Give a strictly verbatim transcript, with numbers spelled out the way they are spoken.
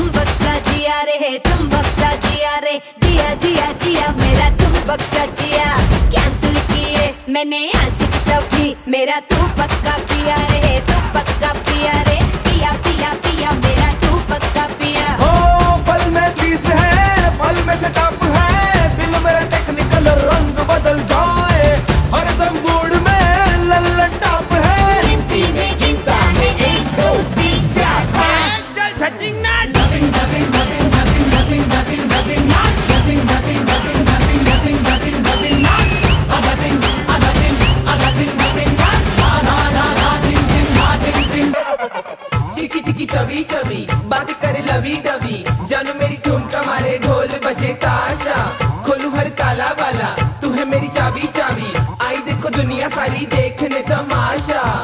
तुम बख्शा जिया रे, तुम बख्शा जिया रे, जिया जिया जिया मेरा तुम बख्शा जिया। कैंसिल किए मैंने आशिक सभी, मेरा तू पक्का पिया रे, तू पक्का पिया रे, पिया पिया पिया मेरा तू पक्का पिया। ओ पल में चीज है, पल में सेटअप है, दिल मेरा टेक्निकल रंग बदल जाए, हरदम मूड में लल्लन टॉप है। गिनती में गिनता है एक दो तीन चार पाँच, चल धजिंग ना Nothing, nothing, nothing, nothing, nothing, nothing, nothing, not nothing, nothing, nothing, nothing, nothing, nothing, nothing, not a nothing, a nothing, a nothing, nothing, not a na na nothing, nothing, nothing. Chicky chicky chubby chubby बात करे लवी डबी, जानू मेरी ठुमका मारे ढोल बजे ताशा, खोलू हर ताला वाला तू है मेरी चाबी चाबी, आई देखो दुनिया सारी देखने तमाशा।